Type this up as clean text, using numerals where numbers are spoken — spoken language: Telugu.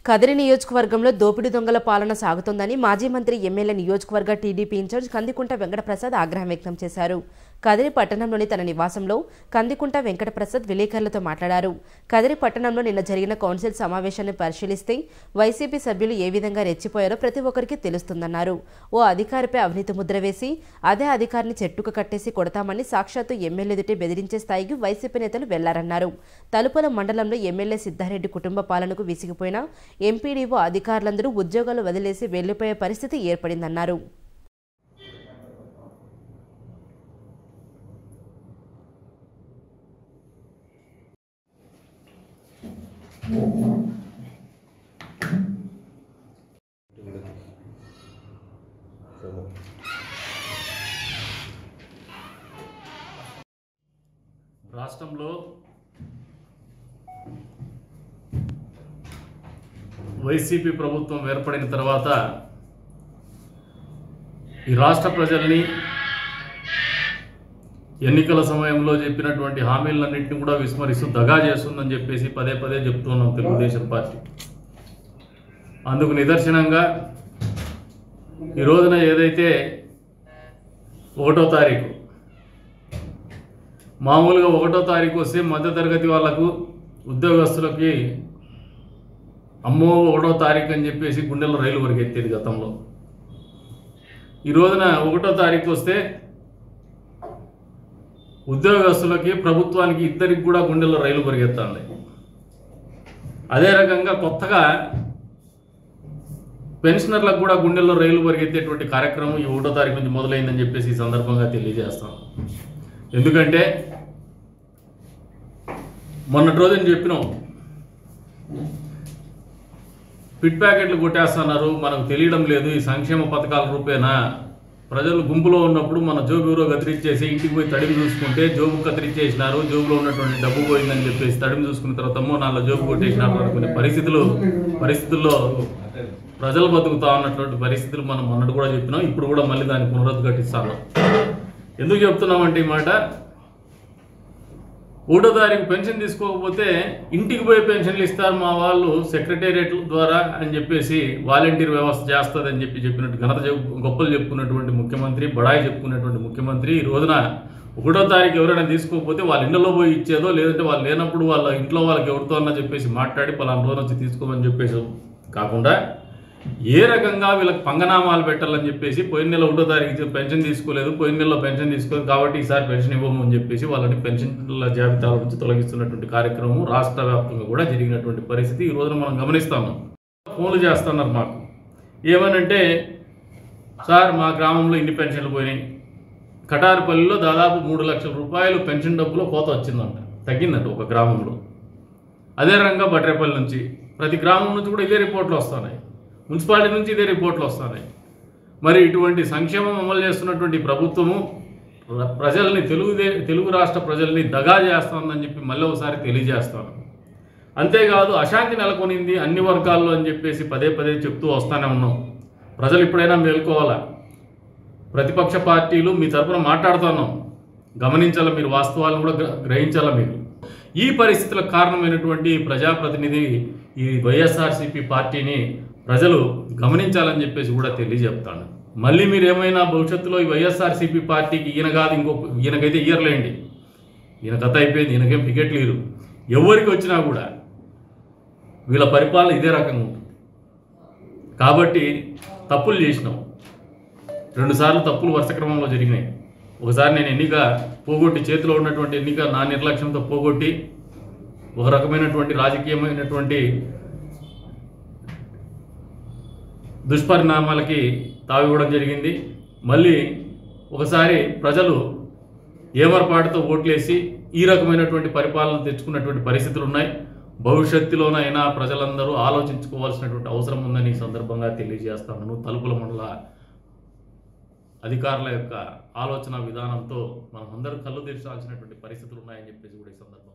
కదిరి నియోజకవర్గంలో దోపిడీ దొంగల పాలన సాగుతోందని మాజీ మంత్రి ఎమ్మెల్యే నియోజకవర్గ టీడీపీ ఇన్ఛార్జ్ కందికుంట వెంకటప్రసాద్ ఆగ్రహం వ్యక్తం చేశారు. కదిరి పట్టణంలోని తన నివాసంలో కందికుంట వెంకటప్రసాద్ విలేకరులతో మాట్లాడారు. కదిరి పట్టణంలో నిన్న జరిగిన కౌన్సిల్ సమావేశాన్ని పరిశీలిస్తే వైసీపీ సభ్యులు ఏ విధంగా రెచ్చిపోయారో ప్రతి ఒక్కరికి తెలుస్తుందన్నారు. ఓ అధికారిపై అవినీతి ముద్ర వేసి అదే అధికారిని చెట్టుకు కట్టేసి కొడతామని సాక్షాత్తు ఎమ్మెల్యే ఎదుటే బెదిరించే స్థాయికి వైసీపీ నేతలు వెళ్లారన్నారు. తలుపుల మండలంలో ఎమ్మెల్యే సిద్ధారెడ్డి కుటుంబ పాలనకు విసిగిపోయిన ఎంపీడీఓ అధికారులందరూ ఉద్యోగాలు వదిలేసి వెళ్లిపోయే పరిస్థితి ఏర్పడిందన్నారు. రాష్ట్రంలో వైసీపీ ప్రభుత్వం ఏర్పడిన తర్వాత ఈ రాష్ట్ర ప్రజల్ని ఎన్నికల సమయంలో చెప్పినటువంటి హామీలన్నింటినీ కూడా విస్మరిస్తూ దగా చేస్తుందని చెప్పేసి పదే పదే చెప్తున్నాం తెలుగుదేశం పార్టీ. అందుకు నిదర్శనంగా ఈ రోజున ఏదైతే 1వ తారీఖు మామూలుగా 1వ తారీఖు వస్తే మధ్యతరగతి వాళ్లకు ఉద్యోగస్తులకి అమ్మో 1వ తారీఖు అని చెప్పేసి గుండెల్లో రైలు వరకు ఎత్తేది గతంలో. ఈ రోజున 1వ తారీఖు వస్తే ఉద్యోగస్తులకి ప్రభుత్వానికి ఇద్దరికి కూడా గుండెల్లో రైలు పరిగెత్తాలి. అదే రకంగా కొత్తగా పెన్షనర్లకు కూడా గుండెల్లో రైలు పరిగెత్తేటువంటి కార్యక్రమం ఈ 1వ తారీఖు నుంచి మొదలైందని చెప్పేసి ఈ సందర్భంగా తెలియజేస్తాం. ఎందుకంటే మొన్నటి రోజున చెప్పినాం, పిట్ ప్యాకెట్లు కొట్టేస్తున్నారు, మనకు తెలియడం లేదు, ఈ సంక్షేమ పథకాల రూపేనా ప్రజలు గుంపులో ఉన్నప్పుడు మన జోబు ఎవరో కత్తిరించేసి ఇంటికి పోయి తడిమి చూసుకుంటే జోబు కత్తిరించేసినారు, జోబులో ఉన్నటువంటి డబ్బు పోయిందని చెప్పేసి తడిమి చూసుకున్న తర్వాత నాలో జోబు కొట్టేసినారు అనుకునే పరిస్థితుల్లో ప్రజలు బతుకుతా ఉన్నటువంటి పరిస్థితులు మనం మొన్నటి కూడా చెప్పినాం. ఇప్పుడు కూడా మళ్ళీ దాన్ని పునరుద్ఘాటిస్తాను. ఎందుకు చెప్తున్నామంటే ఈ మాట, 1వ తారీఖు పెన్షన్ తీసుకోకపోతే ఇంటికి పోయి పెన్షన్లు ఇస్తారు మా వాళ్ళు సెక్రటేరియట్ ద్వారా అని చెప్పేసి వాలంటీర్ వ్యవస్థ చేస్తుందని చెప్పినట్టు ఘనత గొప్పలు చెప్పుకున్నటువంటి ముఖ్యమంత్రి, బడాయి చెప్పుకున్నటువంటి ముఖ్యమంత్రి ఈ రోజున 1వ తారీఖు ఎవరైనా తీసుకోకపోతే వాళ్ళ ఇళ్లలో పోయి ఇచ్చేదో, లేదంటే వాళ్ళు లేనప్పుడు వాళ్ళ ఇంట్లో వాళ్ళకి ఎవరితో అన్నా చెప్పేసి మాట్లాడి పలానా రోజు వచ్చి తీసుకోమని చెప్పేసి కాకుండా ఏ రకంగా వీళ్ళకి పంగనామాలు పెట్టాలని చెప్పేసి పోయిన నెల 1వ తారీఖు పెన్షన్ తీసుకోలేదు, పోయిన నెలలో పెన్షన్ తీసుకోలేదు కాబట్టి ఈసారి పెన్షన్ ఇవ్వము అని చెప్పేసి వాళ్ళని పెన్షన్ల జాబితాల నుంచి తొలగిస్తున్నటువంటి కార్యక్రమం రాష్ట్ర వ్యాప్తంగా కూడా జరిగినటువంటి పరిస్థితి ఈ రోజున మనం గమనిస్తాము. ఫోన్లు చేస్తున్నారు మాకు ఏమనంటే, సార్ మా గ్రామంలో ఇన్ని పెన్షన్లు పోయినాయి, కటారుపల్లిలో దాదాపు 3 లక్షల రూపాయలు పెన్షన్ డబ్బులో కోత వచ్చిందంట, తగ్గిందంట ఒక గ్రామంలో. అదే రకంగా బట్రేపల్లి నుంచి ప్రతి గ్రామం నుంచి కూడా ఇదే రిపోర్ట్లు వస్తున్నాయి, మున్సిపాలిటీ నుంచి ఇదే రిపోర్ట్లు వస్తున్నాయి. మరి ఇటువంటి సంక్షేమం అమలు చేస్తున్నటువంటి ప్రభుత్వము ప్రజల్ని తెలుగు రాష్ట్ర ప్రజల్ని దగా చేస్తుందని చెప్పి మళ్ళీ ఒకసారి తెలియజేస్తాను. అంతేకాదు అశాంతి నెలకొనింది అన్ని వర్గాల్లో అని చెప్పేసి పదే పదే చెప్తూ వస్తూనే ఉన్నాం. ప్రజలు ఇప్పుడైనా మేల్కోవాలా, ప్రతిపక్ష పార్టీలు మీ తరఫున మాట్లాడుతున్నాం, గమనించాలా, మీరు వాస్తవాలను కూడా గ్రహించాలా. మీరు ఈ పరిస్థితులకు కారణమైనటువంటి ప్రజాప్రతినిధి ఈ వైఎస్ఆర్సీపీ పార్టీని ప్రజలు గమనించాలని చెప్పేసి కూడా తెలియజెప్తాను. మళ్ళీ మీరు ఏమైనా భవిష్యత్తులో ఈ వైఎస్ఆర్సీపీ పార్టీకి ఈయన కాదు ఈయనకైతే ఇయ్యర్లేండి, ఈయన కథ అయిపోయింది, ఈయనకేం టికెట్ లేరు, ఎవరికి వచ్చినా కూడా వీళ్ళ పరిపాలన ఇదే రకంగా ఉంటుంది. కాబట్టి తప్పులు చేసినాం, 2 సార్లు తప్పులు వరుస క్రమంలో జరిగినాయి. ఒకసారి నేను ఎన్నిక పోగొట్టి, చేతిలో ఉన్నటువంటి ఎన్నిక నా నిర్లక్ష్యంతో పోగొట్టి ఒక రకమైనటువంటి రాజకీయమైనటువంటి దుష్పరిణామాలకి తావివ్వడం జరిగింది. మళ్ళీ ఒకసారి ప్రజలు ఏమరపాటుతో ఓట్లేసి ఈ రకమైనటువంటి పరిపాలన తెచ్చుకున్నటువంటి పరిస్థితులు ఉన్నాయి. భవిష్యత్తులోనైనా ప్రజలందరూ ఆలోచించుకోవాల్సినటువంటి అవసరం ఉందని ఈ సందర్భంగా తెలియజేస్తాను. తలుపుల మండల అధికారుల యొక్క ఆలోచన విధానంతో మనం అందరూ కళ్ళు తెరచాల్సినటువంటి పరిస్థితులు ఉన్నాయని చెప్పేసి కూడా ఈ సందర్భంగా